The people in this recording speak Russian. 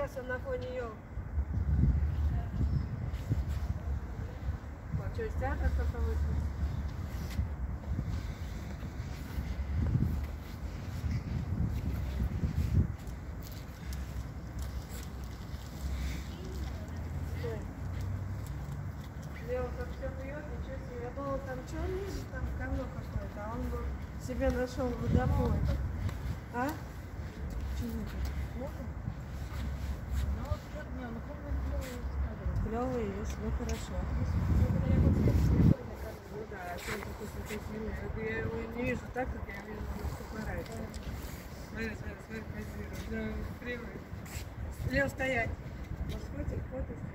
Сейчас он на фоне елки. Вот, что, театр только вышел? Лео как все пьет, ничего себе. Я думала, там что он видит, там говно какое-то, а он был себе нашел водопой. А? Чего это? Клевый есть, ну хорошо. Ну да, а что это после фильма? Я его не вижу так, как я вижу на фотографии. Смотри, позирует. Да, кривый. Лео, стоять. Вот фото.